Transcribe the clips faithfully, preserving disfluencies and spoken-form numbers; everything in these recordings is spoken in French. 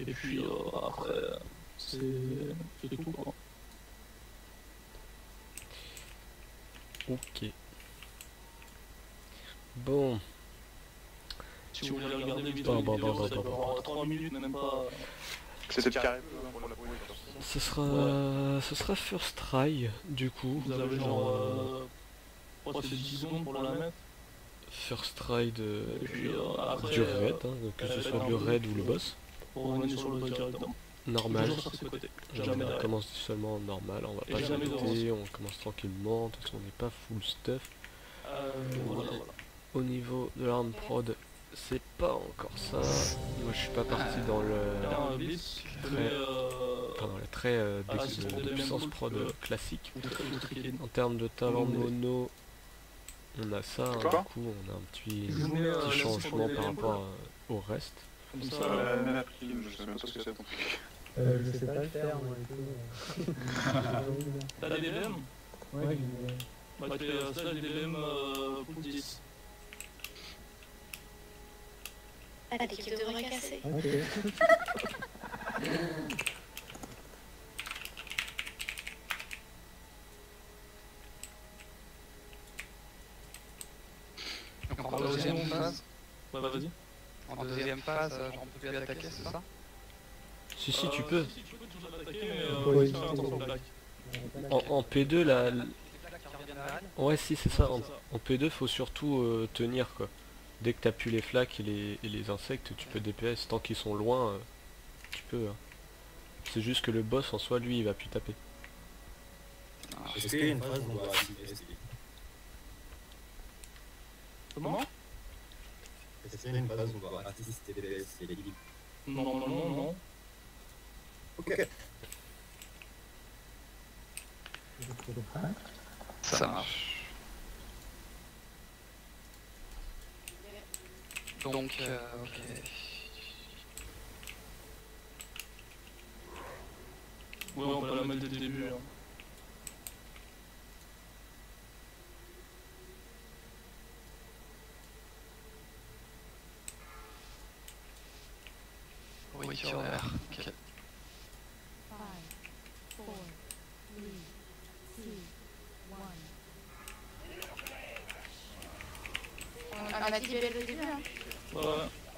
Et puis euh, après, c'est tout quoi. Ok. Bon. Si vous voulez regarder vite Bon, fait bon, une bon, vidéo, bon, ça bon, peut bon. avoir trois minutes, même pas. C'est de carré peu pour la brouille. Ce sera... Ce sera First Try, du coup. Vous avez genre... Euh... Ouais, c'est dix secondes pour la mettre. First Try de... Et puis euh, après... du raid, euh, hein, que ce faites soit un le peu, raid ou le boss. Pour revenir sur le boss directement. Normal. Toujours sur ce côté. Jamais, Jamais on derrière. commence seulement en normal, on va Et pas jamais s'arrêter, on commence tranquillement, de toute façon on n'est pas full stuff. Euh, voilà, voilà. Au niveau de l'arme prod, c'est pas encore ça. Moi je suis pas parti dans le... Un blitz, je très... mets, euh... enfin, dans les traits euh, Ah, de, c'est de- pour de des puissance mêmes prod boules que- euh, classique. ou très- ou triqué. En termes de talent Mmh. mono, on a ça, hein, du Quoi coup on a un petit, Je mets, euh, petit la changement support par des rapport euh, au reste. Comme ça, Euh, Nana Prime, je sais même pas ce que c'est ton truc. Euh, je sais pas le faire, moi, et tout. t'as des D B M? Ouais, j'ai une- Bah, tu fais euh, ça, les D B M euh, pour dix. Ah, l'équipe devrait casser. Ok. Donc en deuxième phase, Ouais, bah vas-y. en deuxième phase, euh, on peut plus attaquer, c'est ça? Si si tu Euh, peux. Si, si, tu peux toujours l'attaquer, mais euh, Faut faut éviter faire attention aux les- plaques. En, en P deux, la... Les plaques qui reviennent à elle. ouais si c'est ça, en, C'est ça. en P deux faut surtout euh, tenir quoi. Dès que t'as pu les flaques et les, et les insectes, tu peux D P S, tant qu'ils sont loin, euh, tu peux. Hein. C'est juste que le boss en soi, lui, il va plus taper. Est-ce qu'il y a une phase où on doit activer ces limites? Comment? Est-ce qu'il y a une phase où on doit assister les et les limites? Normalement, non. Ok. Ça marche. Donc, euh, ok. Ouais, on peut la mettre dès le début. Hein. Oui, sur l'air. Ok. On a dit belle le début, hein. Ouais, ouais.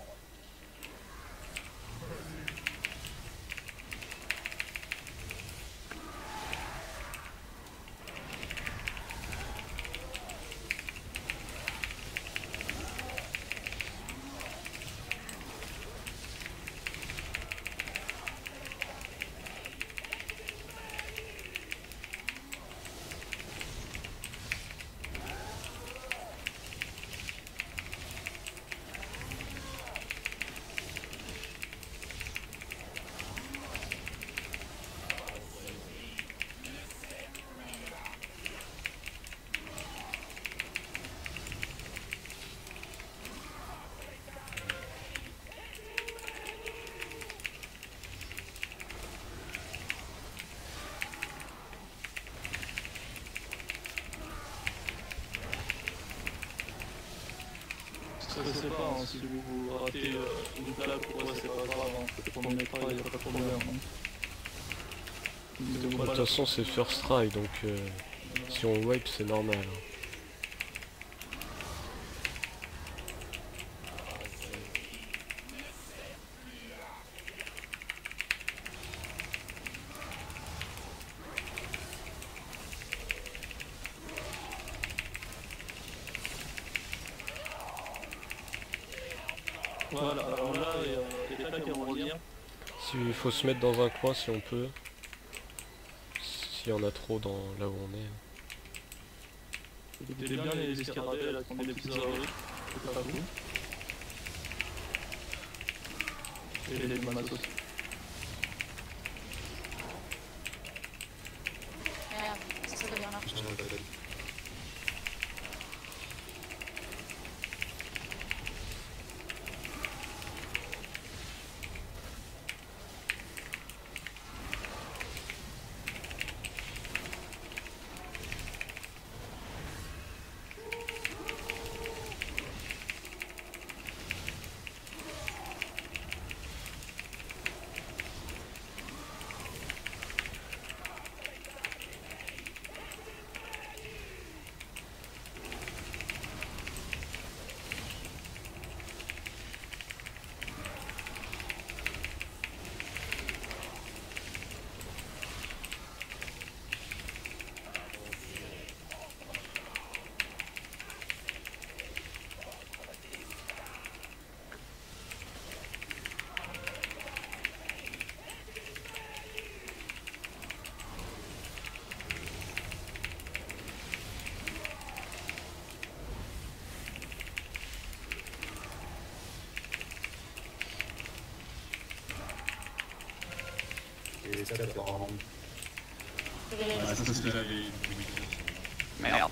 Stressez pas, hein, si vous ratez euh, une plaque ou quoi, c'est pas grave, hein. On en mettra, y'a pas de problème. Hein. De toute façon c'est first try, donc euh, si on wipe c'est normal. Hein. Voilà, alors là, il y a des plaques qui vont revenir. Il faut se mettre dans un coin si on peut. S'il y en a trop dans là où on est. Écoutez bien les escarabées là qui ont des petites oreilles, c'est pas vous. Et les matos aussi. Merde, ça serait bien là. Et ça te rend. Je- Ouais, ça c'est ce que j'avais. Merde.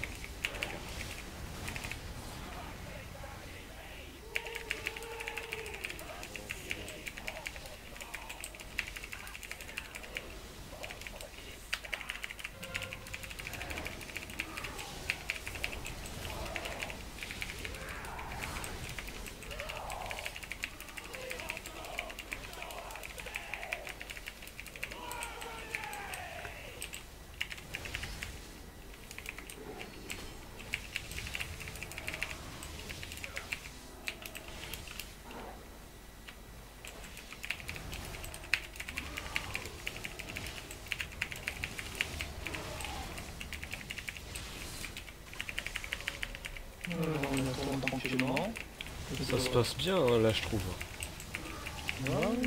Euh, on attend tranquillement. Ça se passe bien hein, là je trouve. Ouais.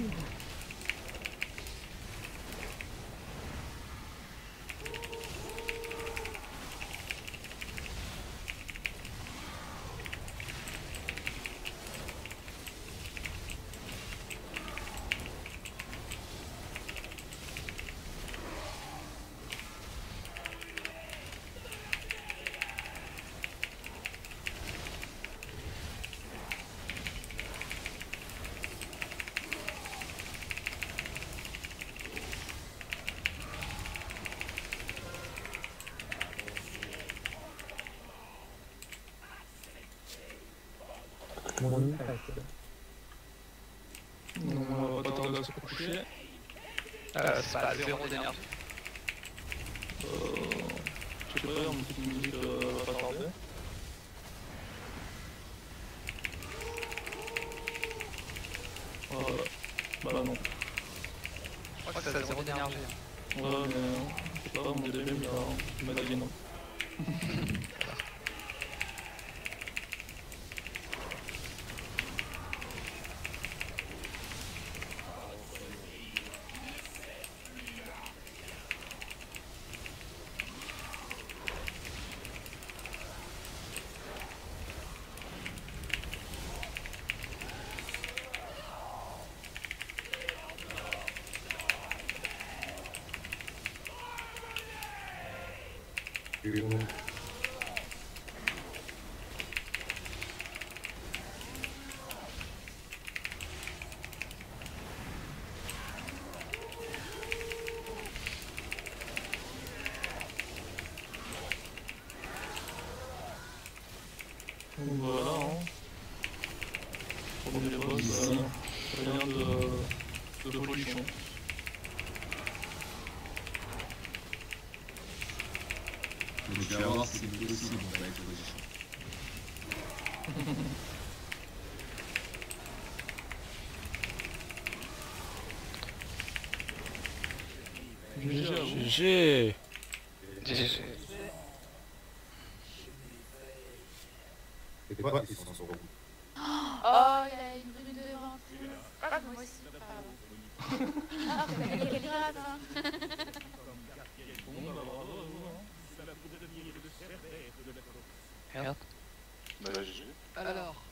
Mon impact. Donc on va pas tarder à se coucher. Euh, c'est pas zéro d'énergie. Euh, je sais pas, une petite musique euh, va pas tarder. Voilà. Bah non. Je crois que c'est à zéro d'énergie. Ouais, mais je sais pas, mon D B il m'a dit non. Donc voilà, hein. Premier boss, euh, rien de, de pollution. Donc je vais voir si c'est possible en fait avec le position. G G à vous. G G. G G. C'est quoi ils sont sur vous? Oh, il a une brune devant. Ah, moi aussi. Pardon. Ah, t'as gagné quel grade, hein? Bon, bah bravo à vous, hein. Merde. Bah, G G. Alors,